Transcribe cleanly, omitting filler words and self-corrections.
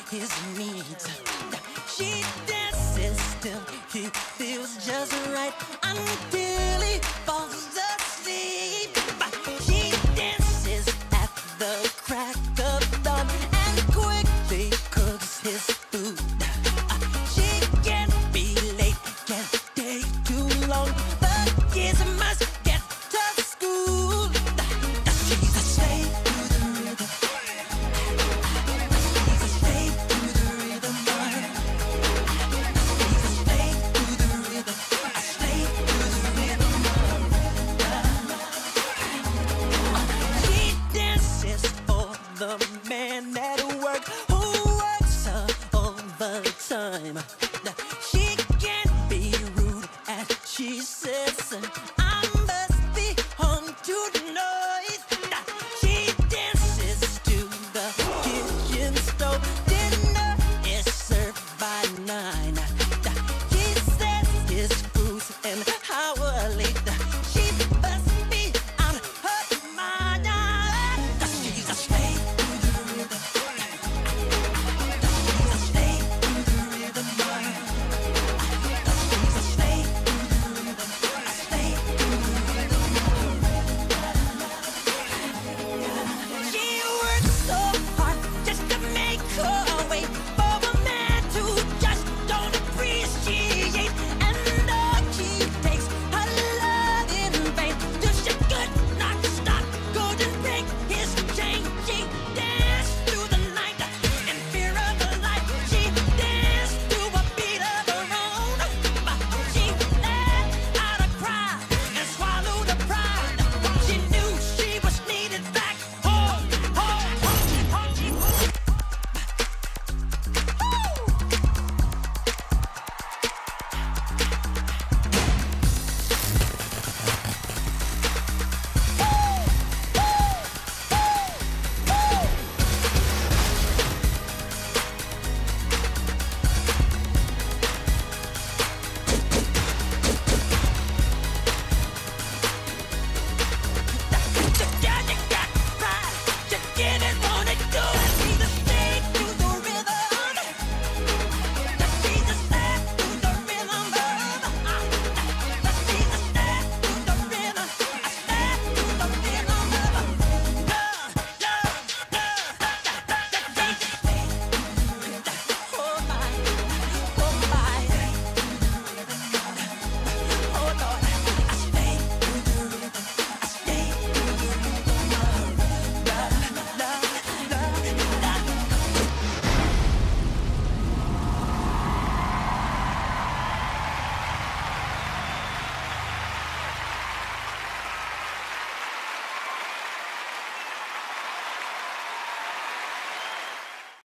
his needs. She dances till he feels just right until he falls asleep. She dances at the crack of dawn and quickly cooks his food. She can't be late, can't take too long. The kids must get to school. She's a slave to the rhythm. She's a slave to the rhythm. She's a slave to the rhythm. A slave to the rhythm. She dances for the man at work who works overtime.